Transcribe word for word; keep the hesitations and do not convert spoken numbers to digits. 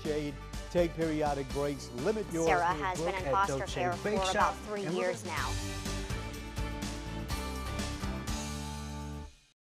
shade. Take periodic breaks. Limit your Sarah has been in foster care for about three years now.